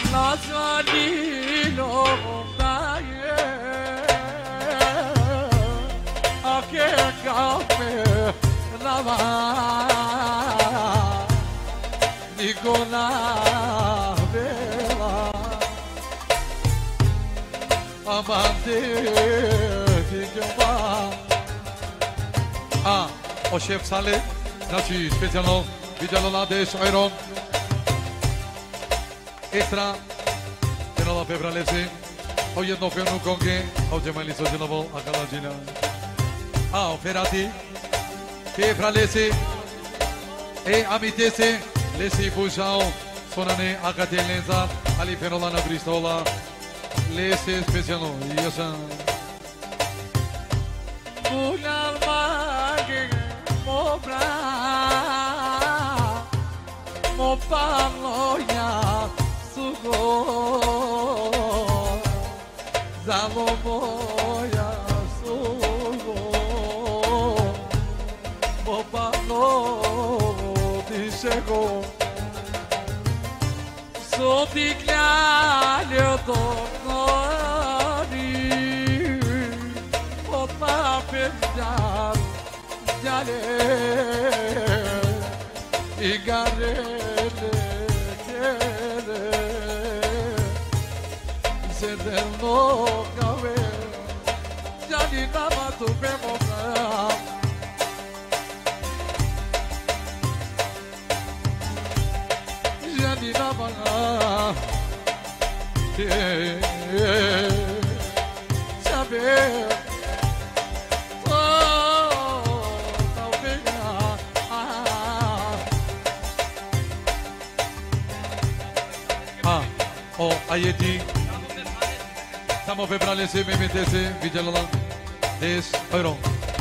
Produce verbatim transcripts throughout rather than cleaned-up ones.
Nazanilo daye Ake kafe lava Nikola vela Amante Tigba Ah, o chef sale Znači, specijalno Vidjelo na deš Iron Extra Genola Pebralesi O jedno fionu konge O Gemali Sojenovo Akalajina A, o Ferati Pebralesi E Amitese Lesi Bujao Sonane Akatelenza Ali Fenola na Bristola Lesi specijalno Iosan Bulan Magi Mobra Mopanoja Sugo Zalo moja Sugo Mopano Dishego Sotiklalio Tonori Otma Penjar Jale Igarele Kere Zederno Kave Jali Nama Tu Bemoga Jali Nama Sabe O Ayeti Samo Pebralesi Memetesi Vidjalola Des Euro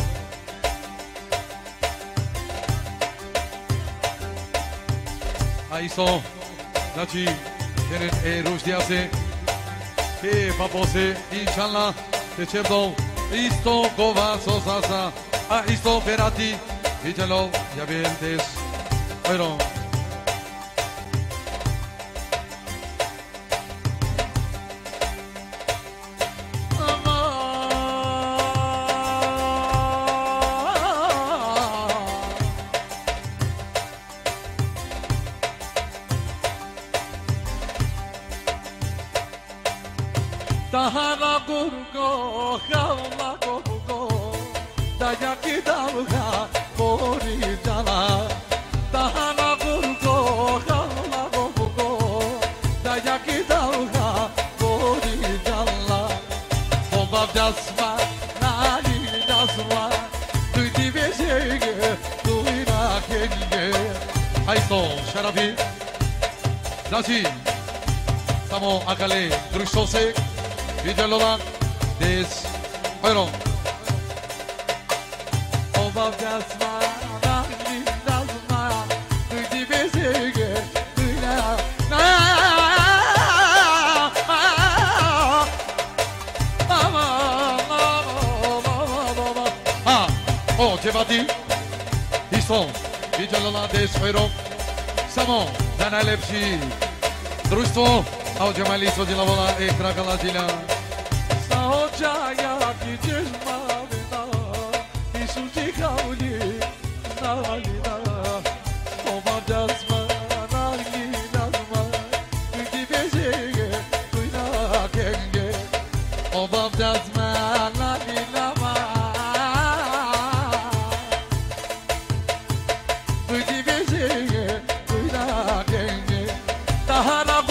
Aiso Znači Kenen e Ruždijase E Papose Inšallah Te Čerdov Isto Kova Sosasa A isto Perati Vidjalov Jabir Des Euro Tahana gurgo, khala gurgo, daya ki dalga, pori jala. Tahana gurgo, khala gurgo, daya ki dalga, pori jala. Obab jasma, nani jasma, tu ti vesege, tu ina kenge. Aiso, Sharafi, Nazi, Samo Akale, Drushose. Vidjalola Des Euro Obab jasma Nani jasma Tu ti besege Tu ina Na Mama Mama Ah O Cevati Isto Vidjalola Des Euro Samo Za najlepši društvo A o Gemali Sojenovola Extra Kalajina Saočaja ki ćežma vina I suci kauli Nalina Obam jasma Nali jasma Tuti besege Tuina kenge Obam jasma Nali nama Tuti besege Tuina kenge Tahana